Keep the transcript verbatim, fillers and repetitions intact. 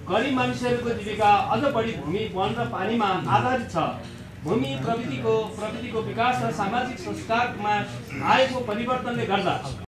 गरिब मानिसहरूको जीविका अझ बढी भूमि वन र पानीमा आधारित छ। भूमि प्रविधिको प्रविधिको विकास र सामाजिक संस्कारमा आएको परिवर्तनले गर्दा